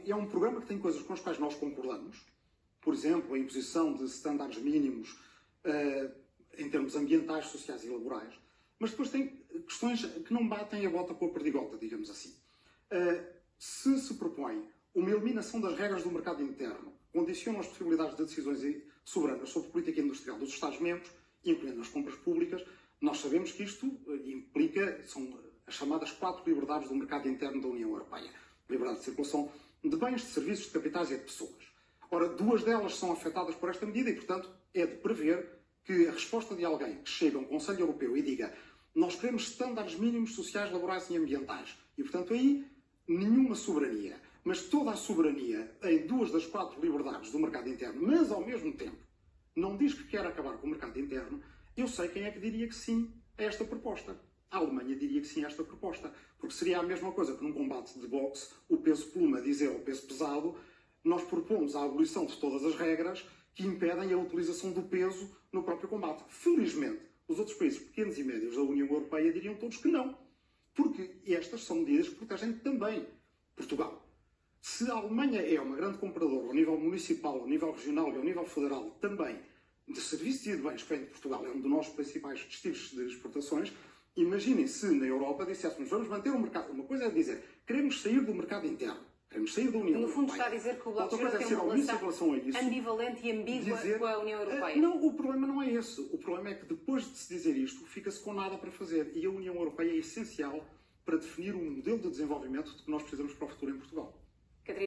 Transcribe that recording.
é um programa que tem coisas com as quais nós concordamos, por exemplo, a imposição de estándares mínimos em termos ambientais, sociais e laborais, mas depois tem questões que não batem a bota com a perdigota, digamos assim. Se propõe uma eliminação das regras do mercado interno, condicionam as possibilidades de decisões soberanas sobre política industrial dos Estados-membros, incluindo as compras públicas, nós sabemos que isto implica, são as chamadas 4 liberdades do mercado interno da União Europeia. Liberdade de circulação de bens, de serviços, de capitais e de pessoas. Ora, 2 delas são afetadas por esta medida e, portanto, é de prever que a resposta de alguém que chega a um Conselho Europeu e diga nós queremos estándares mínimos sociais, laborais e ambientais. E, portanto, aí nenhuma soberania. Mas toda a soberania em 2 das 4 liberdades do mercado interno, mas ao mesmo tempo não diz que quer acabar com o mercado interno, eu sei quem é que diria que sim a esta proposta. A Alemanha diria que sim a esta proposta. Porque seria a mesma coisa que num combate de boxe, o peso pluma dizer ao peso pesado, nós propomos a abolição de todas as regras que impedem a utilização do peso no próprio combate. Felizmente, os outros países pequenos e médios da União Europeia diriam todos que não. Porque estas são medidas que protegem também Portugal. Se a Alemanha é uma grande compradora ao nível municipal, ao nível regional e ao nível federal também de serviços e de bens que vem de Portugal, é um dos nossos principais destinos de exportações, imaginem se na Europa disséssemos vamos manter o mercado. Uma coisa é dizer queremos sair do mercado interno, queremos sair da União Europeia. No fundo está a dizer que o Bloco de Esquerda tem uma relação ambivalente e ambígua com a União Europeia. Não, o problema não é esse. O problema é que depois de se dizer isto, fica-se com nada para fazer. E a União Europeia é essencial para definir o modelo de desenvolvimento que nós precisamos para o futuro em Portugal.